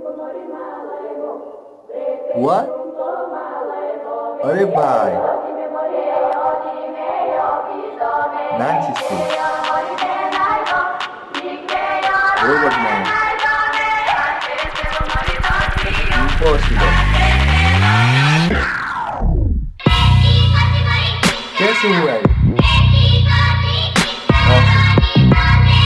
What? अरे भाई Nancy's food. Over man. Impossible. कैसे हुआ है?